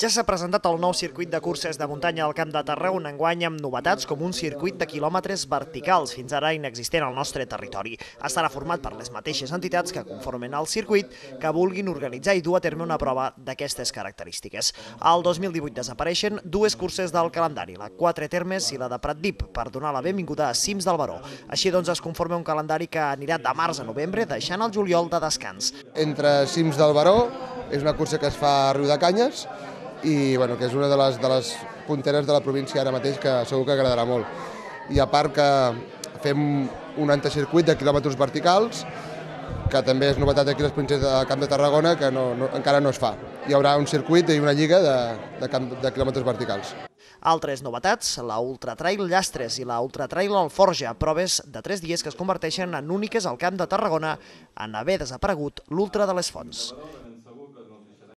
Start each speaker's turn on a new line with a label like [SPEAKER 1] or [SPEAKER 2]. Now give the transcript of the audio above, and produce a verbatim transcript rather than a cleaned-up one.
[SPEAKER 1] Ja s'ha presentat el nou circuit de curses de muntanya al Camp de Tarragona enguany amb novetats com un circuit de quilòmetres verticals, fins ara inexistent al nostre territori. Estarà format per les mateixes entitats que conformen el circuit que vulguin organitzar i dur a terme una prova d'aquestes característiques. Al dos mil divuit desapareixen dues curses del calendari, la Quatre Termes i la de Pratdip, per donar la benvinguda a Cims del Baró. Així doncs es conforma un calendari que anirà de març a novembre, deixant el juliol de descans.
[SPEAKER 2] Entre Cims del Baró és una cursa que es fa a Riudecanyes i bueno, que és una de les, de les punteres de la província ara mateix que segur que agradarà molt. I a part que fem un antecircuit de quilòmetres verticals, que també és novetat aquí a les províncies del Camp de Tarragona, que no, no, encara no es fa. Hi haurà un circuit i una lliga de, de, camp, de quilòmetres verticals.
[SPEAKER 1] Altres novetats, la Ultra Trail Llastres i la Ultra Trail Alforja, proves de tres dies que es converteixen en úniques al Camp de Tarragona en haver desaparegut l'Ultra de les Fonts.